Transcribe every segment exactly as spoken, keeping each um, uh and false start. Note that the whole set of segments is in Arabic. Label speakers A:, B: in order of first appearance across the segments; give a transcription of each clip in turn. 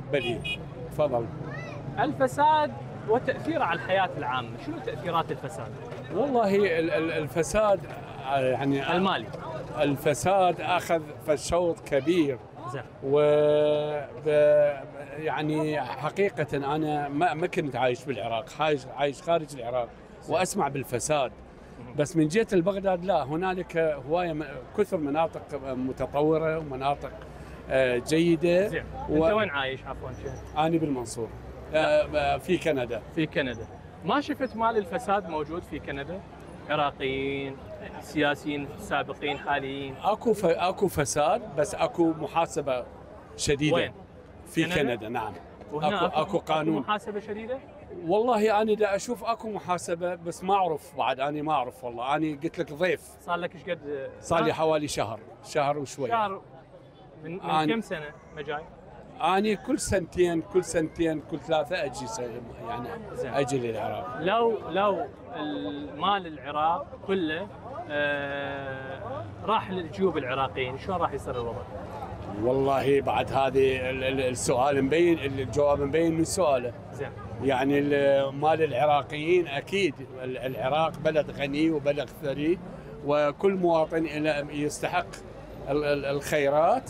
A: بديهي. تفضل.
B: الفساد وتأثيره على الحياة العامة، شنو تأثيرات الفساد؟
A: والله ال- ال- الفساد يعني
B: المالي.
A: الفساد اخذ شوط كبير.
B: زين.
A: و ب- يعني حقيقة أنا ما ما كنت عايش بالعراق، عايش عايش خارج العراق وأسمع بالفساد. بس من جيت لبغداد لا، هنالك هواية م- كثر مناطق متطورة ومناطق آه، جيدة.
B: زين.
A: و-
B: انت وين عايش عفوا شهد؟
A: أنا بالمنصورة آه، في كندا.
B: في كندا. ما شفت مال الفساد موجود في كندا؟ عراقيين، سياسيين سابقين حاليين.
A: اكو ف... اكو فساد، بس اكو محاسبة شديدة.
B: وين؟
A: في
B: كندا؟
A: كندا نعم.
B: وهنا
A: اكو اكو قانون.
B: محاسبة شديدة؟
A: والله انا دا اشوف اكو محاسبه، بس ما اعرف بعد، انا ما اعرف والله. انا قلت لك ضيف،
B: صار لك ايش قد؟
A: صار لي حوالي شهر شهر وشوي.
B: شهر. من, من
A: أنا-
B: كم سنة ما جاي؟
A: انا كل سنتين كل سنتين كل ثلاثه اجي س- يعني
B: زين.
A: اجي للعراق.
B: لو لو المال العراق كله آه راح لجيوب العراقيين، شلون راح يصير الوضع؟
A: والله بعد هذه ال- ال- السؤال مبين، الجواب مبين من سؤاله.
B: زين.
A: يعني ال- مال العراقيين اكيد ال- العراق بلد غني وبلد ثري، وكل مواطن له- يستحق ال- ال- الخيرات.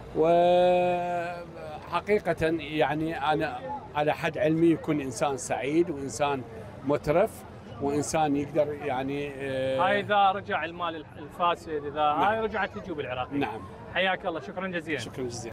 A: وحقيقة يعني أنا على حد علمي يكون إنسان سعيد وإنسان مترف وإنسان يقدر يعني آه،
B: هاي اذا رجع المال الفاسد، اذا هاي رجعت لجيوب العراقيين.
A: نعم.
B: حياك الله، شكرا جزيلا.
A: شكرا جزيلا.